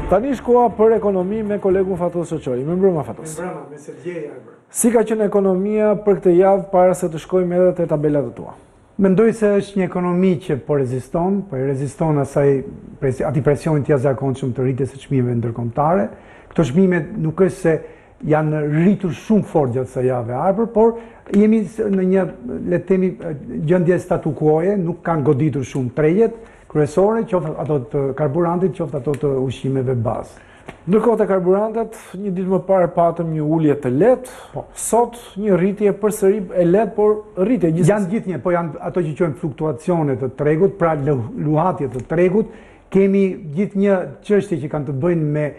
Tani shkoa për ekonomi me kolegun Fatos Çoçori. Më mbrëma Fatos. Mbrëma, me se djeja e bërë. Si ka qenë ekonomia për këtë javë para se të shkojmë edhe te tabelat e tua? Mendoj se është një ekonomi që po reziston atij presionit të jashtëzakonshëm të rritjes së çmimeve ndërkombëtare. Këto çmime nuk është se janë rritur shumë fort gjatë kësaj jave e ardhur, por jemi në një, le të themi, gjendje statu quo-je, nuk kanë goditur shumë tregjet kryesore, qoftë ato të karburantit, qoftë ato të ushqimeve bazë. Ndërkohë te karburantet, një ditë më parë patëm një ulje të lehtë, sot një rritje përsëri e lehtë, por rritje gjithsesi. Janë gjithnjë, po janë ato që quhen fluktuacione të tregut, pra luhatje të tregut. Kemi gjithnjë çështje që kanë të bëjnë me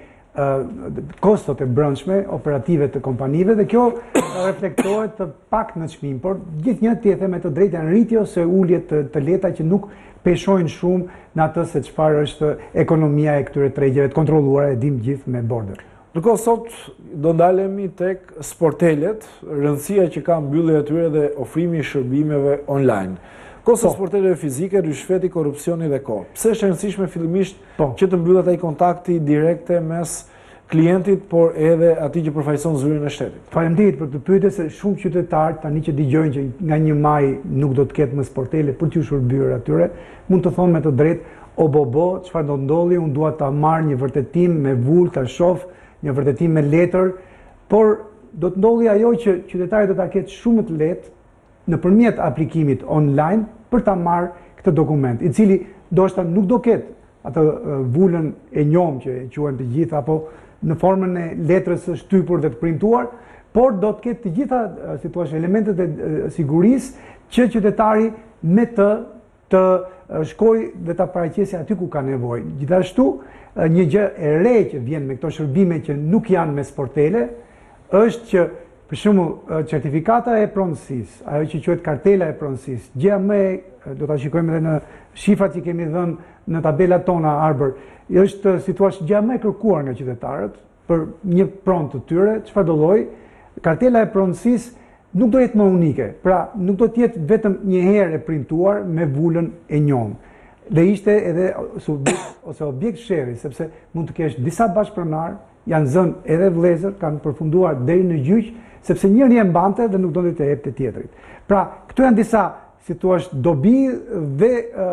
kostot e brendshme operative të kompanive dhe kjo reflektohet të pak në çmim, por gjithnjë tjetër me të drejtë janë rritje ose ulje të lehta që nuk peshojnë shumë në atë se çfarë është ekonomia e këtyre tregjeve të kontrolluara, e dim gjithë me border. Ndërkohë sot do ndalemi tek sportelet, rëndësia që ka mbyllja e tyre dhe ofrimi i shërbimeve online. Kosto sporteleve fizike, rishfeti, korrupsioni dhe kohë. Pse është e rëndësishme fillimisht që të mbyllet ai kontakti direkte mes klientit, por edhe atij që përfaqëson zyrën e shtetit? Faleminderit për të pyetje se shumë qytetarë tani që dëgjojnë që nga 1 maj nuk do të ketë më sportele për t'u shërbyer atyre, mund të thonë me të drejtë, o bobo, çfarë do ndodhi, unë dua ta marr një vërtetim me vull, ta shoh, një vërtetim me letër, por do të ndodhi ajo që qytetari do ta ketë shumë të lehtë nëpërmjet aplikimit online për ta marrë këtë dokument, i cili ndoshta nuk do ketë atë vullën e njohur që e quajnë të gjithë apo në formën e letrës së shtypur dhe të printuar, por do të ketë të gjitha elementet e sigurisë që qytetari me të shkojë dhe ta paraqesë aty ku ka nevojë. Gjithashtu, një gjë e re që vjen me këto shërbime që nuk janë me sportele, është që për shembull certifikata e pronësisë, ajo që quhet kartela e pronësisë, gjëja më do ta shikojmë edhe në shifrat që kemi dhënë në tabelat tona Arbër, është situash gjëja më e kërkuar nga qytetarët për një pronë të tyre, çfarë do lloj, kartela e pronësisë nuk do jetë më unike, pra nuk do të jetë vetëm një herë e printuar me vullën e njohur. Dhe ishte edhe ose objekt sheri, sepse mund të kesh disa bashkëpronar, janë zënë edhe vëllezër, kanë përfunduar deri në gjyq, sepse njëri e mbante dhe nuk donte të jepte tjetrit. Pra, këto janë disa dobi dhe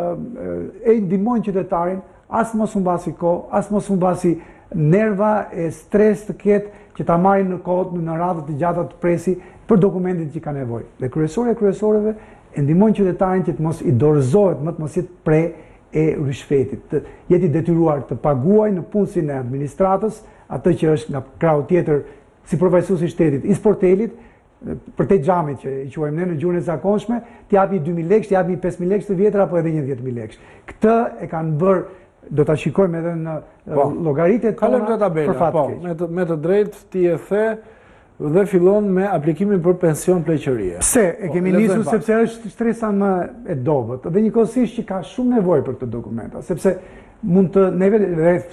e ndihmojnë qytetarin as mos humbasi kohë, as mos humbasi nerva e stres të ketë që ta marrin në kohë në radhë të gjata të presi për dokumentet që ka nevojë. Dhe kryesorëve e ndihmojnë qytetarin që të mos i dorëzohet, më të mos jetë pre e rishfetit, të jetë i detyruar të paguajë në punësinë e administratës atë që është nga krau tjetër si përfaqësues i shtetit i sportelit, për te xhamit që i quajmë ne në gjuhën e zakonshme, t'i japi 2000 lekë, t'i japi 5000 lekë të vjetra apo edhe 10000 lekë. Këtë e kanë bërë, do ta shikojmë edhe në llogaritjet tona për fat të keq. Me të drejtë ti e the dhe fillon me aplikimin për pension pleqërie. Pse? E kemi nisur sepse është stresa më e dobët dhe njëkohësisht që ka shumë nevojë për këtë dokumenta, sepse mund të neve rreth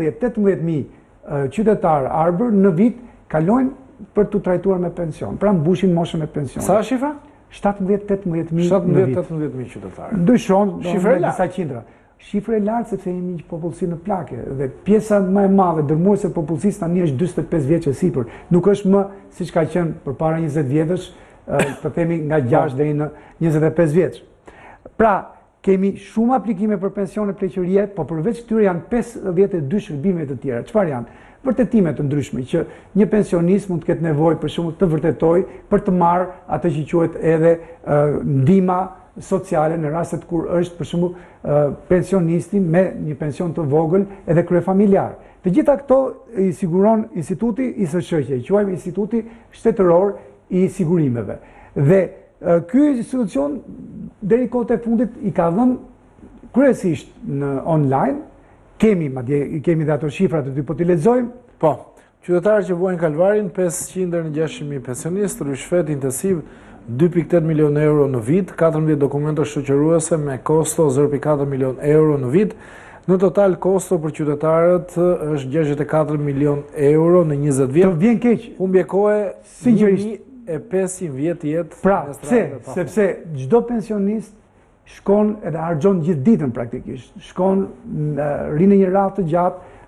17-18000 qytetarë Arbër në vit kalojnë për të trajtuar me pension, pra mbushin moshën e pensionit. Sa shifra? 17-18000 në vit. 17-18000 qytetarë. Ndryshon, shifra e disa qindra. Shifra e lartë sepse jemi një popullsi në plake dhe pjesa më e madhe dërmuese e popullsisë tani është 45 vjeç e sipër. Nuk është më siç ka qenë përpara 20 vjetësh, të themi nga 6 deri në 25 vjeç. Pra, kemi shumë aplikime për pensione pleqërie, po përveç këtyre janë 52 shërbime të tjera. Çfarë janë? Vërtetime të ndryshme që një pensionist mund të ketë nevojë për shembull të vërtetoj për të marrë atë që quhet edhe ndihma sociale në rastet kur është për shembull pensionisti me një pension të vogël edhe kryefamiljar. Të gjitha këto i siguron Instituti ISSQe, i quajmë Instituti Shtetëror i Sigurimeve. Dhe ky institucion deri kohët e fundit i ka dhënë kryesisht në online. Kemi dhe ato shifra të dy po t'i lexojmë. Po, qytetarët që vuajnë kalvarin 500 deri në 600.000 pensionistë, rishfet intensiv 2.8 milion euro në vit, 14 dokumenta shoqëruese me kosto 0.4 milion euro në vit. Në total kosto për qytetarët është 64 milion euro në 20 vjet. Të vjen keq. Humbje kohe sinqerisht 1500 vjet jetë. Pra, sepse çdo pensionist shkon edhe harxhon gjithë ditën praktikisht. Shkon, rinë një radhë të gjatë,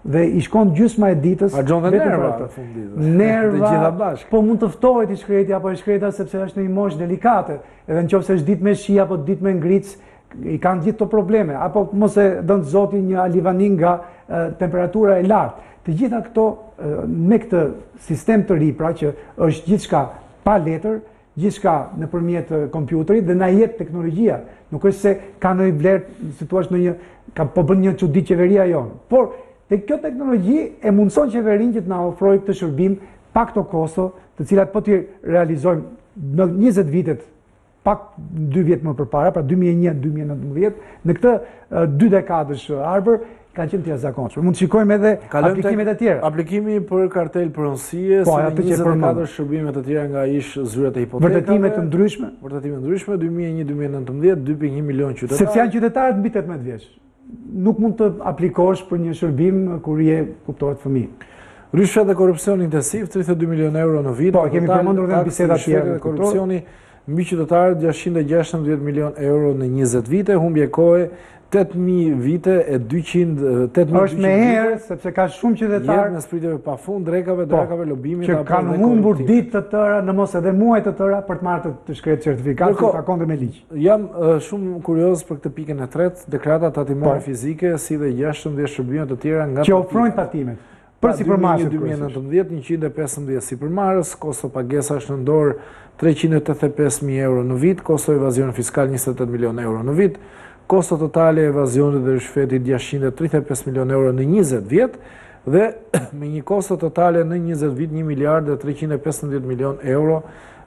dhe i shkon gjysma e ditës Harxhon dhe vetëm për nerva atë. në fund ditës. Të gjitha Nerva, bashkë. po mund të ftohet i shkreti apo i shkreta sepse është në një moshë delikate. Edhe nëse është ditë me shi apo ditë me ngric, i kanë gjithë këto probleme, apo mos e dënë zoti një alivanin nga temperatura e lartë. Të gjitha këto me këtë sistem të ri, pra që është gjithçka pa letër, gjithçka nëpërmjet kompjuterit dhe na jep teknologjia. Nuk është se ka ndonjë vlerë, si thua po bën një çudi qeveria jonë. Por kjo teknologji e mundson qeverinë që të na ofrojë këtë shërbim pa këto kosto, të cilat po t'i realizojmë në 20 vitet, pak 2 vjet më përpara, pra 2001-2019, në këtë 2 dekadësh arbër, kanë qenë të jashtëzakonshme. Mund të shikojmë edhe aplikimet e tjera. Aplikimi për kartel pronësie, si 24 shërbime të tjera nga ish zyrat e hipotekave. Vërtetime të ndryshme. Vërtetime të ndryshme, 2001-2019, 2.1 milion qytetarë. Sepse janë qytetarët mbi 18 vjeç. Nuk mund të aplikosh për një shërbim kur je kuptohet fëmijë. Rishfet dhe korupcion intensiv, 32 milion euro në vit. Po, kemi përmendur edhe në biseda tjera. Korupcioni mbi qytetarët 616 milion euro në 20 vite, humbje kohe 8.000 vite e 200 është me herë, sepse ka shumë qytetarë jetë në spritjeve pa fund, drekave, lobimit, që kanë humbur ditë të tëra, në mos edhe muaj të tëra, për të marrë të shkretë certifikat që takonte me ligj. Jam shumë kurioz për këtë pikën e tretë, deklarata tatimore fizike, si dhe 16 shërbime të tjera nga që ofrojnë tatimet. Për sipërmarrës 2019, 115 sipërmarrës, kosto pagesa është në dorë 385.000 euro në vit, kosto evazion fiskal 28 milion euro në vit, kosto totale e evazionit dhe rishfetit 635 milion euro në 20 vjet, dhe me një kosto totale në 20 vit 1 miliard dhe 315 milion euro,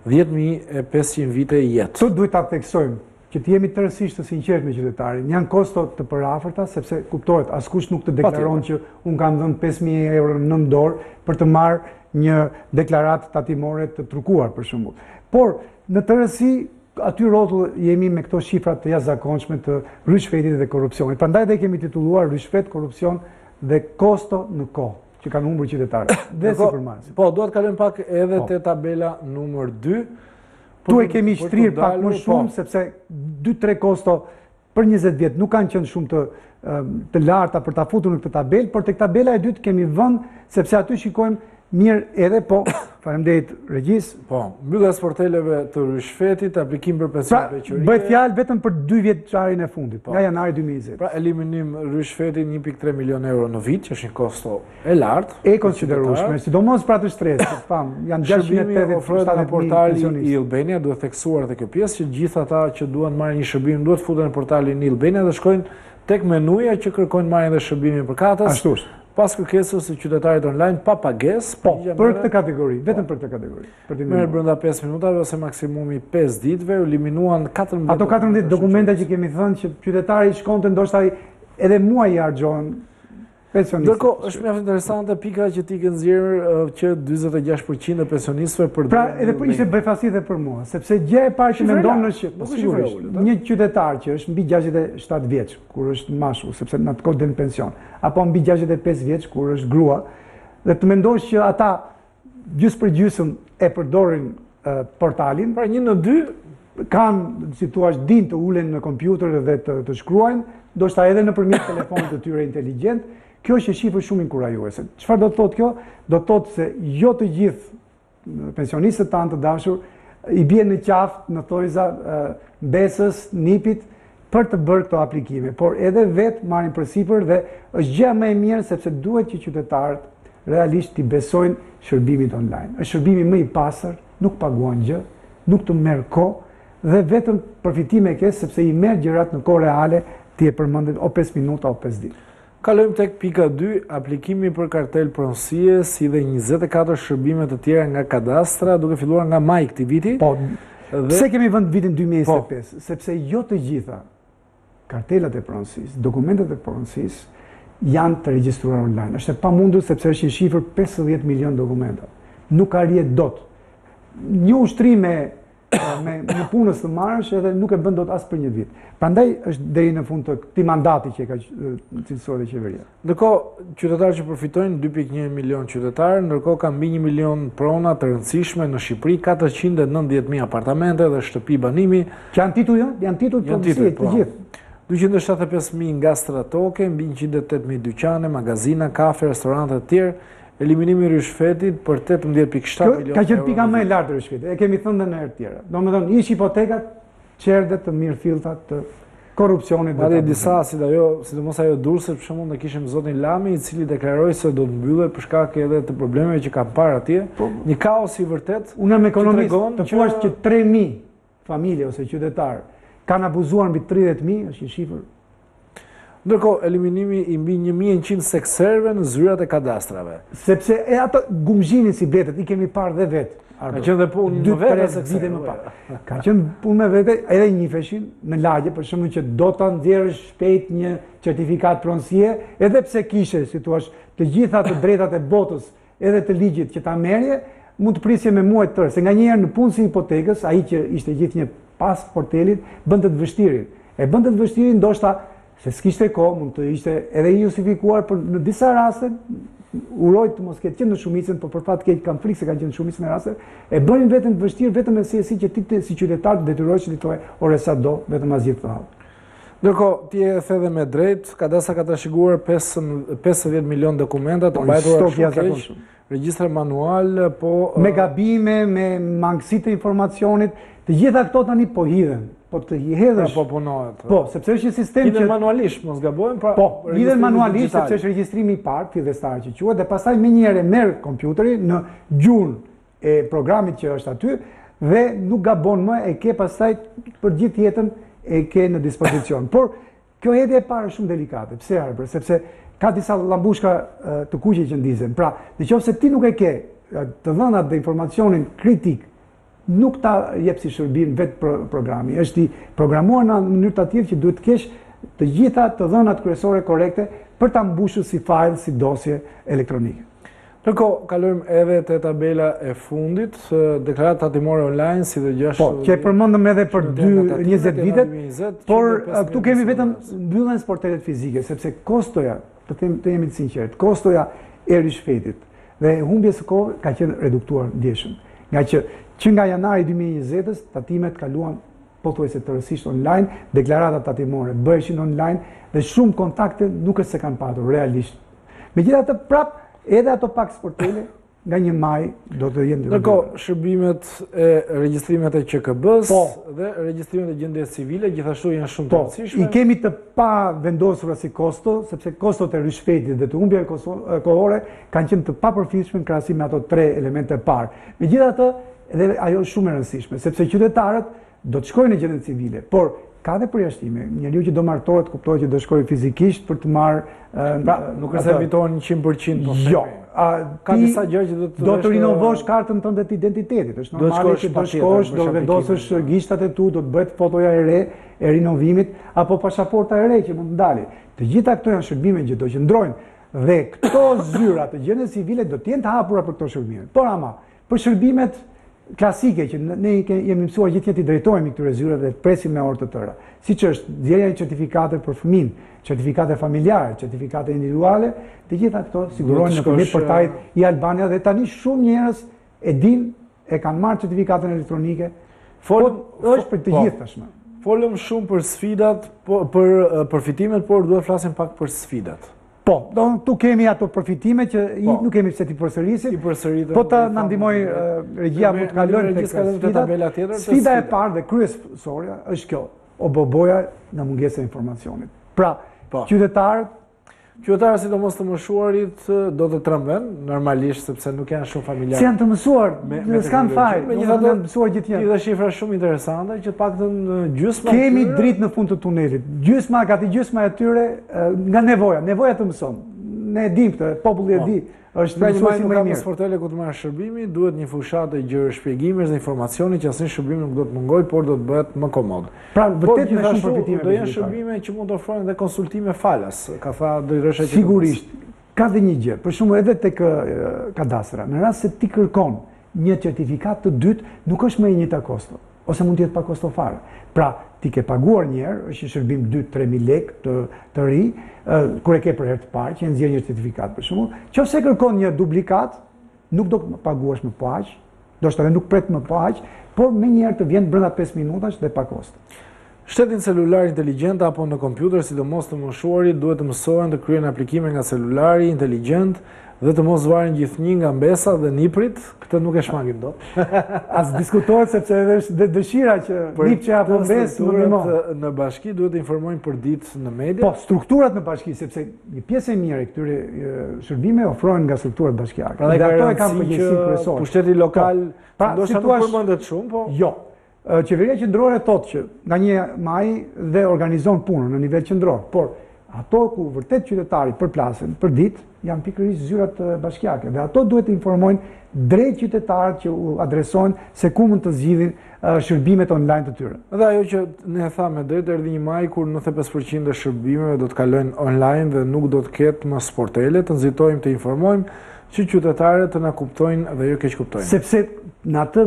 10.500 vite jetë. Sot duhet ta theksojmë që të jemi tërësisht të sinqertë me qytetarin. Janë kosto të përafërta, sepse kuptohet, askush nuk të deklaron që unë kam dhënë 5.000 euro në dorë për të marrë një deklaratë tatimore të trukuar, për shembull. Por, në tërësi, aty rrotull jemi me këto shifra të jashtëzakonshme të rishfetit dhe korrupsionit. Prandaj dhe kemi titulluar rishfet, korrupsion dhe kosto në kohë, që kanë humbur qytetarët. Dhe sipërmarrësit. Po, duhet kalojmë pak edhe te tabela numër 2. Tu e kemi shtrirë pak më shumë, sepse 2-3 kosto për 20 vjet nuk kanë qenë shumë të larta për ta futur në këtë tabelë, por tek tabela e dytë kemi vënë, sepse aty shikojmë mirë edhe, po, faleminderit regjis. Po, mbyllja sporteleve të rishfetit, aplikim për pensionet veçorike. Bëhet fjalë vetëm për 2 vjeçarin e fundit, nga janari 2020. Pra, eliminim rishfetit 1.3 milion euro në vit, që është një kosto e lartë. E konsiderueshme, sidomos pra të shtresë, janë 680 ofrohet nga portali i Albania, duhet theksuar edhe kjo pjesë, që gjithë ata që duan marrë një shërbim duhet futen në portalin i Albania dhe shkojnë tek menuja që kërkojnë marrjen dhe shërbimin përkatës. Ashtu është. Pas kërkesës së qytetarit online pa pagesë. Po, për këtë kategori, vetëm për këtë kategori. Merret brenda 5 minutave ose maksimumi 5 ditëve, u eliminuan 14. Ato 14 dokumenta që kemi thënë që qytetari shkonte ndoshta edhe muaj i harxhohen pensionistët. Ndërkohë, është mjaft interesante pika që ti ke nxjerrë që 46% e pensionistëve për pra edhe për ishte befasi dhe për mua, sepse gjë e parë që mendon është që sigurisht një qytetar që është mbi 67 vjeç, kur është mashkull, sepse në atë kohë del në pension, apo mbi 65 vjeç kur është grua, dhe të mendosh që ata gjysmë për gjysmë e përdorin portalin, pra 1 në 2 kanë, si thua, din të ulen në kompjuter dhe të shkruajnë, ndoshta edhe nëpërmjet telefonit të tyre inteligjent. Kjo është shifër shumë inkurajuese. Çfarë do të thotë kjo? Do të thotë se jo të gjithë pensionistët tanë të dashur i bien në qafë, në thojza besës, nipit për të bërë këto aplikime, por edhe vetë marrin përsipër dhe është gjëja më e mirë sepse duhet që qytetarët realisht t'i besojnë shërbimit online. Është shërbimi më i pastër, nuk paguan gjë, nuk të merr kohë dhe vetëm përfitime ke sepse i merr gjërat në kohë reale, ti e përmendet o 5 minuta o 5 ditë. Kalojmë tek pika 2, aplikimi për kartel pronësie, si dhe 24 shërbime të tjera nga kadastra, duke filluar nga maj këtij viti. Po, pse kemi vënë vitin 2025? Sepse jo të gjitha kartelat e pronësisë, dokumentet e pronësisë janë të regjistruar online. Është e pamundur sepse është një shifër 50 milion dokumenta. Nuk arrihet dot. Një ushtrim me punës të marrësh edhe nuk e bën dot as për një vit. Prandaj është deri në fund të këtij mandati që ka cilësuar qeveria. Ndërkohë, qytetarë që përfitojnë 2.1 milion qytetarë, ndërkohë ka mbi 1 milion prona të rëndësishme në Shqipëri, 490.000 apartamente dhe shtëpi banimi. Që janë titull pronësie të gjithë. 275.000 nga stratoke, mbi 108.000 dyqane, magazina, kafe, restorante të tjerë, eliminimi i rishfetit për 18.7 milion euro. Ka qenë pika më e lartë e rishfetit, e kemi thënë dhe në herë tjera. Domethënë, ish hipotekat, qerdet të mirëfilltat të korrupsionit. Madje disa, sidomos ajo Durrësit, për shembull, ne kishim zotin Lami, i cili deklaroi se do të mbyllet për shkak edhe të problemeve që kanë parë atje. Një kaos i vërtet. Unë jam ekonomist, të thuash që 3.000 familje ose qytetarë kanë abuzuar mbi 30.000, është një shifër. Ndërkohë, eliminimi i mbi 1.100 sekserve në zyrat e kadastrave. Sepse ato gumzhinin si bletet, i kemi parë dhe vetë. Ka qenë dhe punë me vete më parë. Ka qenë punë me vete, edhe njifeshin në lagje, për shembull që do ta nxjerrësh shpejt një certifikat pronësie, edhe pse kishe, si thua, të gjitha të drejtat e botës, edhe të ligjit që ta merrje, mund të prisje me muaj tërë, se nganjëherë në punësi i hipotekës, ai që ishte gjithnjë pas portelit, bënte të vështirin. E bënte të vështirin ndoshta se s'kishte kohë, mund të ishte edhe i justifikuar, për në disa raste urojt të mos ketë qenë në shumicën, por për fat keq kanë frikë se kanë qenë në shumicën e raste, e bënin veten të vështirë vetëm se si që ti si qytetar të detyrohesh që ti thoj, ore sa do, vetëm asgjë të hall. Ndërkohë, ti e the dhe me drejt, kadastra ka trashëguar 50 milion dokumenta të mbajtura shumë keq, regjistra manual, po me gabime, me mangësi të informacionit, të gjitha këto tani po hidhen. Po të hedhësh. Po punohet. Po, sepse është një sistem që manualisht, mos gabojmë, pra. Po, hidhen manualisht sepse është regjistrimi i parë, fillestar që quhet, dhe pastaj menjëherë merr kompjuteri në gjuhën e programit që është aty dhe nuk gabon më, e ke pastaj për gjithë jetën e ke në dispozicion. Por kjo hedhje e parë është shumë delikate. Pse Arber? Sepse ka disa llambushka të kuqe që ndizen. Pra, nëse ti nuk e ke të dhënat dhe informacionin kritik, nuk ta jep si shërbim vetë programi. Është i programuar në mënyrë të tillë që duhet të kesh të gjitha të dhënat kryesore korrekte për ta mbushur si file, si dosje elektronike. Ndërkohë, kalojmë edhe te tabela e fundit, deklaratat tatimore online si dhe 6. Po, që e përmendëm edhe për 20 vitet, por këtu kemi vetëm mbylljen sportelet fizike, sepse kostoja, të jemi të sinqert, kostoja e rishfetit dhe humbjes së kohë ka qenë reduktuar ndjeshëm. Nga nga janari 2020-s, tatimet kaluan pothuajse tërësisht online, deklaratat tatimore bëheshin online dhe shumë kontakte nuk është se kanë patur realisht. Megjithatë, prap edhe ato pak sportele nga 1 maj do të jenë. Ndërkohë, shërbimet e regjistrimet e QKB-s dhe regjistrimet e gjendjes civile gjithashtu janë shumë të rëndësishme. I kemi të pa vendosura si kosto, sepse kostot e rishfetit dhe të humbjeve kohore kanë qenë të papërfillshme në krahasim me ato 3 elemente parë. Megjithatë, edhe ajo shumë e rëndësishme, sepse qytetarët do të shkojnë në gjendje civile, por ka dhe përjashtime. Njeriu që do martohet kuptohet që do shkojë fizikisht për të marrë, nuk është evitohen 100%. Jo, ka disa gjë që do të rinovosh kartën tënde të identitetit. Është normale që do shkosh, do vendosësh gishtat e tu, do të bëhet fotoja e re e rinovimit apo pasaporta e re që mund të dalë. Të gjitha këto janë shërbime që do qëndrojnë dhe këto zyra të gjendjes civile do të jenë të hapura për këto shërbime. Por ama, për shërbimet klasike që ne jemi mësuar gjithë jetë i drejtohemi këtyre zyrave dhe të presim me orë të tëra. Siç është nxjerrja e certifikate për fëmin, certifikate familjare, certifikate individuale, të gjitha këto sigurohen nëpërmjet portalit i Albania dhe tani shumë njerëz e dinë, e kanë marrë certifikatën elektronike. Është për të gjithë tashmë. Folëm shumë për sfidat, për përfitimet, por duhet flasim pak për sfidat. Po, tu kemi ato përfitime që nuk kemi pse ti përsërisim, po ta na ndihmoj regjia më të kalojmë tek sfidat. Sfida e parë dhe kryesorja është kjo, oboboja nga mungesa e informacionit. Pra, qytetarët, sidomos të moshuarit, do të trembën normalisht sepse nuk janë shumë familjarë. Si janë të mësuar, s'kan faj, nuk janë mësuar gjithë. Ti dhe shifra shumë interesante që paktën gjysma kemi dritë në fund të tunelit. Gati gjysma e tyre nga nevoja të mëson. Ne e dim këtë, populli e di. Është mësuesi më i mirë. Sportele ku të marrë shërbimi, duhet një fushatë e gjërë shpjegimesh dhe informacioni që asnjë shërbim nuk do të mungojë, por do të bëhet më komod. Pra, vërtet me shumë përfitime. Do janë shërbime që mund të ofrojnë dhe konsultime falas, ka tha drejtëresha që sigurisht. Ka dhe një gjë, për shembull edhe tek kadastra, në rast se ti kërkon një certifikat të dytë, nuk është më e njëjta kosto, ose mund të jetë pa kosto fare. Pra, ti ke paguar një herë, është një shërbim 2-3.000 lekë të ri, kur e ke për herë të parë, që e nxjerr një certifikat për shembull, nëse kërkon një duplikat, nuk do të paguash më po aq, do të thotë nuk pret më po aq, por më një herë të vjen brenda 5 minutash dhe pa kosto. Shtetin celular inteligjent apo në kompjuter, sidomos të moshuarit, duhet të mësohen të kryejnë aplikime nga celulari inteligjent dhe të mos varen gjithnjë nga mbesa dhe niprit. Këtë nuk e shmangim dot. As diskutohet sepse edhe dëshira që nipçe apo mbesë më ndihmon. Në bashki duhet të informojnë për ditë në media. Po, strukturat në bashki, sepse një pjesë e mirë e këtyre shërbimeve ofrohen nga strukturat bashkiake. Pra dhe ato e kanë përgjegjësi kryesore. Pushteti lokal, ndoshta nuk përmendet shumë, po. Jo. Qeveria qendrore thotë që nga 1 maj dhe organizon punën në nivel qendror, por ato ku vërtet qytetarit përplasen për ditë janë pikërisht zyrat bashkiake dhe ato duhet të informojnë drejt qytetarët që u adresojnë se ku mund të zgjidhin shërbimet online të tyre. Dhe ajo që ne thamë drejt erdhi 1 maj kur 95% e shërbimeve do të kalojnë online dhe nuk do të ketë më sportele, të nxitojmë të informojmë që qytetarët të na kuptojnë dhe jo keq kuptojnë. Sepse në atë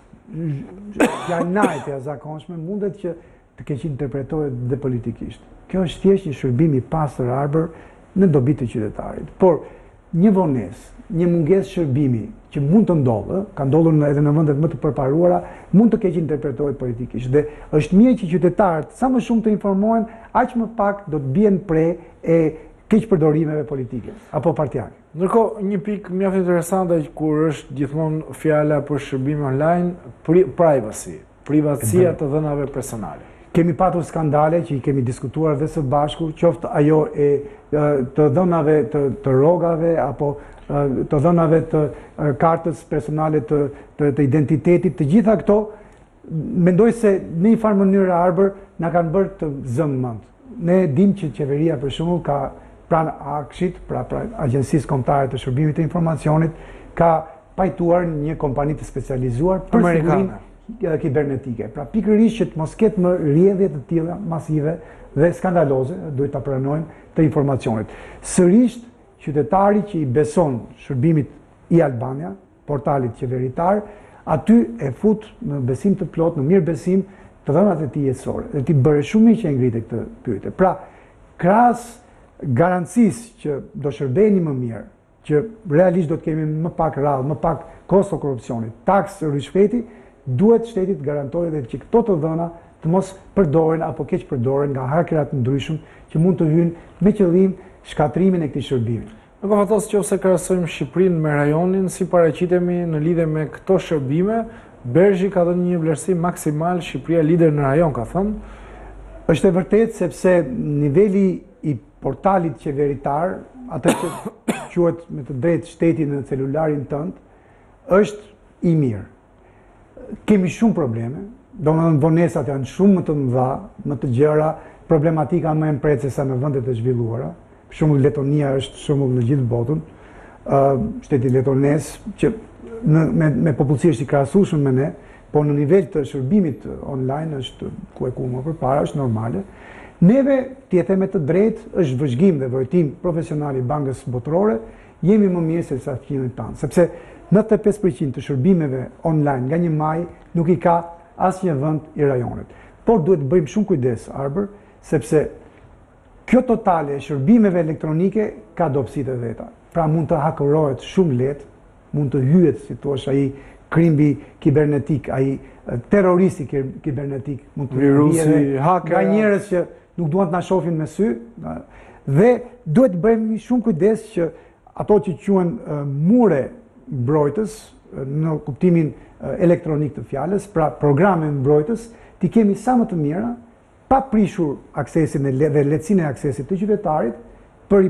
janajt e zakonshme mundet që të keq interpretohet dhe politikisht. Kjo është thjesht një shërbim i pastër arbër në dobi të qytetarit. Por një vonesë, një mungesë shërbimi që mund të ndodhë, ka ndodhur edhe në vendet më të përparuara, mund të keq interpretohet politikisht. Dhe është mirë që qytetarët sa më shumë të informohen, aq më pak do të bien pre e keq përdorimeve politike apo partiake. Ndërkohë, një pikë mjaft interesante kur është gjithmonë fjala për shërbime online, privacy, privatësia të dhënave personale. Kemi patur skandale që i kemi diskutuar dhe së bashku, qoftë ajo e të dhënave të rrogave apo të dhënave të kartës personale të identitetit, të gjitha këto, mendoj se në një farë mënyrë arbër na kanë bërë të zëmë mend. Ne dim që qeveria për shembull ka pranë Akshit, pra Agjencisë Kombëtare të Shërbimit të Informacionit, ka pajtuar një kompani të specializuar për sigurinë kibernetike. Pra pikërisht që të mos ketë më rrjedhje të tilla masive dhe skandaloze, duhet ta pranojmë, të informacionit. Sërish qytetari që i beson shërbimit i Albania, portalit qeveritar, aty e fut në besim të plot, në mirë besim të dhënat e tij jetësore. Dhe ti bëre shumë mirë që e ngrite këtë pyetje. Pra, krahas garancisë që do shërbeni më mirë, që realisht do të kemi më pak rradhë, më pak kosto korrupsionit, taksë rishpeti, duhet shteti të garantojë edhe që këto të dhëna të mos përdoren apo keq përdoren nga hakerat të ndryshëm që mund të hyjnë me qëllim shkatrimin e këtij shërbimi. Në kofatos që ose krahasojmë Shqipërinë me rajonin, si paraqitemi në lidhje me këto shërbime, Bergji ka dhënë një vlerësim maksimal, Shqipëria lider në rajon, ka thënë. Është e vërtetë sepse niveli i portalit qeveritar, atë që quhet me të drejtë shteti në celularin tënd, është i mirë. Kemi shumë probleme, domethënë vonesat janë shumë më të mëdha, më të gjëra, problematika më e mprece sa në vendet e zhvilluara. Për shembull Letonia është shembull në gjithë botën. Shteti letones që me popullsi është i krahasueshëm me ne, por në nivel të shërbimit online është ku e ku më përpara, është normale. Neve, t'jete me të drejtë, është vëzhgim dhe vërtim profesional i Bankës Botërore, jemi më mirë se sa fqinët tanë. Sepse 95% të shërbimeve online nga 1 maj nuk i ka asnjë vend i rajonit. Por duhet të bëjmë shumë kujdes, Arbër, sepse kjo totale e shërbimeve elektronike ka dobësitë e veta. Pra mund të hakerohet shumë lehtë, mund të hyhet, si thua, ai krimbi kibernetik, ai terroristi kibernetik, mund të virusi, haker, nga njerëz që nuk duan të na shohin me sy, dhe duhet të bëjmë shumë kujdes që ato që quhen mure mbrojtës në kuptimin elektronik të fjalës, pra programe mbrojtës, ti kemi sa më të mira, pa prishur aksesin dhe lehtësinë e aksesit të qytetarit për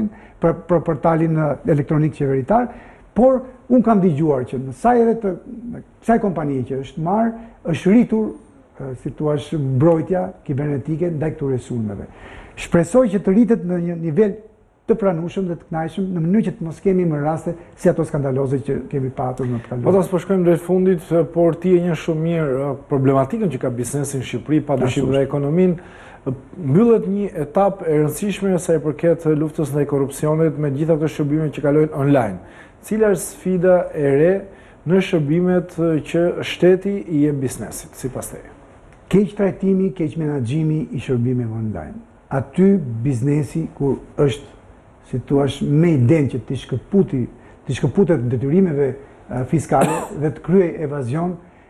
portalin elektronik qeveritar, por unë kam dëgjuar që në kësaj kompanie që është marrë, është rritur, si thua, mbrojtja kibernetike ndaj këtyre sulmeve. Shpresoj që të rritet në një nivel të pranueshëm dhe të kënaqshëm në mënyrë që të mos kemi më raste si ato skandaloze që kemi patur në të kaluar. Po të shkojmë drejt fundit, por ti e njeh shumë mirë problematikën që ka biznesi në Shqipëri, padyshim dhe ekonominë. Mbyllet një etapë e rëndësishme sa i përket luftës ndaj korrupsionit me gjitha këto shërbime që kalojnë online. Cila është sfida e re në shërbimet që shteti i jep biznesit, sipas teje? Keq trajtimi, keq menaxhimi i shërbimeve online. Aty biznesi kur është, si thua, me idenë që të shkëputet detyrimeve fiskale dhe të kryej evazion,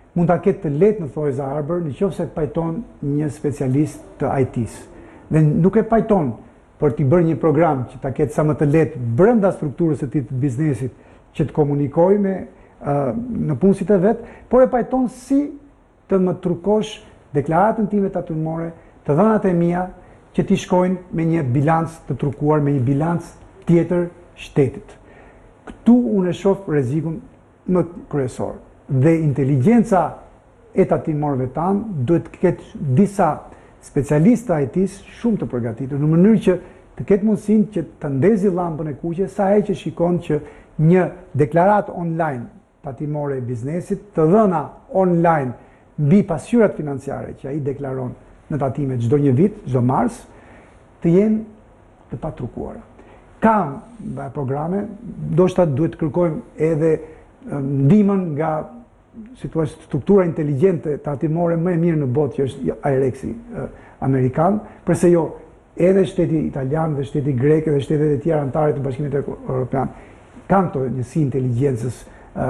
mund ta ketë të lehtë në Toys R Us në qoftë se pajton një specialist të IT-s. Dhe nuk e pajton për t'i bërë një program që ta ketë sa më të lehtë brenda strukturës së tij të biznesit që të komunikojë me në punësit e vet, por e pajton si të më trukosh deklaratën time tatimore, të dhënat e mia që t'i shkojnë me një bilanc të trukuar, me një bilanc tjetër shtetit. Këtu unë e shoh rrezikun më kryesor. Dhe inteligjenca e tatimorëve tanë duhet të ketë disa specialistë IT-s shumë të përgatitur, në mënyrë që të ketë mundësinë që të ndezi llampën e kuqe sa ai që shikon që një deklaratë online tatimore e biznesit, të dhëna online mbi pasqyrat financiare që ai deklaron në tatime çdo një vit, çdo mars, të jenë të patrukuara. Kam programe, ndoshta duhet të kërkojmë edhe ndihmën nga struktura inteligjente tatimore më e mirë në botë që është IREX-i amerikan, përse jo edhe shteti italian dhe shteti grek dhe shtetet e tjera anëtare të Bashkimit Evropian kanë këto njësi inteligjencës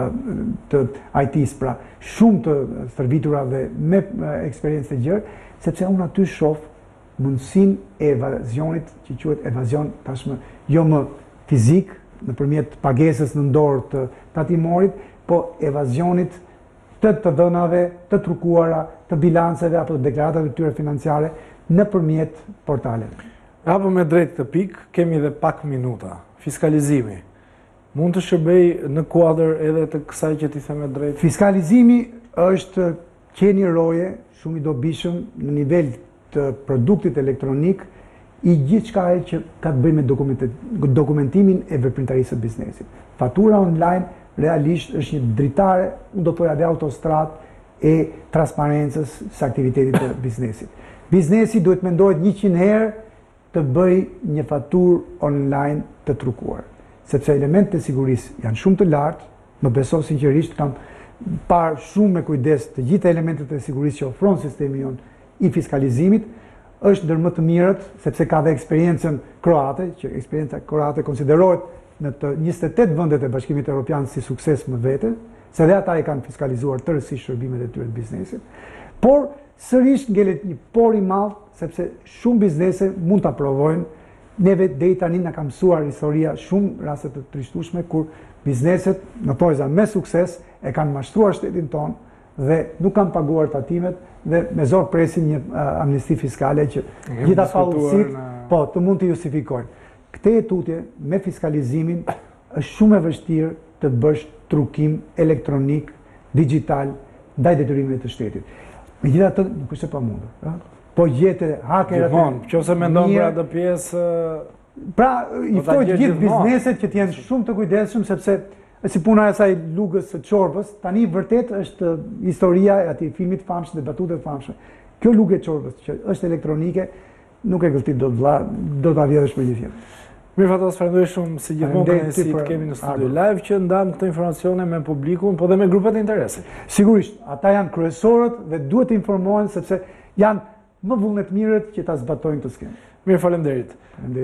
të IT-s, pra shumë të stërvitura dhe me eksperiencë të gjerë, sepse unë aty shoh mundësinë e evazionit, që quhet evazion tashmë jo më fizik nëpërmjet pagesës në dorë të tatimorit, po evazionit të dhënave, të trukuara, të bilanceve apo të deklaratave tyre financiare nëpërmjet portaleve. Apo me drejt këtë pikë, kemi edhe pak minuta. Fiskalizimi. Mund të shërbej në kuadër edhe të kësaj që ti them drejt? Fiskalizimi është qeni roje shumë i dobishëm në nivel të produktit elektronik i gjithçka që ka të bëjë me dokumentimin e veprimtarisë së biznesit. Fatura online realisht është një dritare, unë do thoya dhe autostradë e transparencës së aktivitetit të biznesit. Biznesi duhet mendohet 100 herë të bëjë një faturë online të trukuar, sepse elementet e sigurisë janë shumë të lartë. Më beso sinqerisht, kam parë shumë me kujdes të gjitha elementet e sigurisë që ofron sistemi jonë i fiskalizimit, është ndër më të mirët, sepse ka dhe eksperiencën kroate, që eksperienca kroate konsiderohet në të 28 vendet e Bashkimit Evropian si sukses më vete, se dhe ata e kanë fiskalizuar tërësisht shërbimet e tyre të biznesit. Por sërish ngelet një por i madh, sepse shumë biznese mund ta provojnë. Neve deri tani na ka mësuar historia shumë raste të trishtueshme kur bizneset në tojza me sukses e kanë mashtruar shtetin tonë dhe nuk kanë paguar tatimet dhe me zor presin një amnesti fiskale që gjitha paullësit të mund të justifikojnë. Këtë tutje me fiskalizimin është shumë e vështirë të bësh trukim elektronik, digital, ndaj detyrimeve të shtetit. Megjithatë nuk është e pamundur. Po gjete hakerat... Qofse mendon për atë pjesë... Pra, i ftoj gjithë bizneset që t'jenë shumë të kujdesshëm, sepse si puna e asaj lugës së Çorbës, tani vërtet është historia e atij filmit famshëm dhe batutëve famshme. Kjo lugë e Çorbës, që është elektronike, nuk e gëlltit do ta vjedhësh për gjithë jetën. Mirë Fatos, falenderoj shumë si gjithmonë si të kemi në studio live që ndam këto informacione me publikun, po dhe me grupet e interesit. Sigurisht, ata janë kryesorët dhe duhet të informohen sepse janë më vullnetmirët që ta zbatojnë këtë skemë. Mirë, faleminderit.